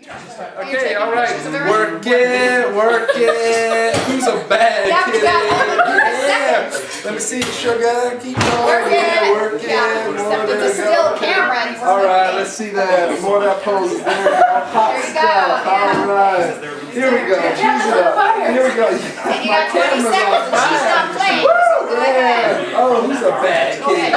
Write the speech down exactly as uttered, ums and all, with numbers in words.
Okay, all right. Work it, work it. Who's a bad kid? Yeah. Let me see, sugar. Keep going. Work Yeah, it. work it. Yeah. More, Except there it's we still go. camera. All right, let's see that. More of that pose. There we go. Hot There you go, stuff. yeah. All right. Here we go. Cheese it up. Here we go. And you got twenty seconds and she's not playing. So go ahead. Yeah. Oh, who's a bad kid?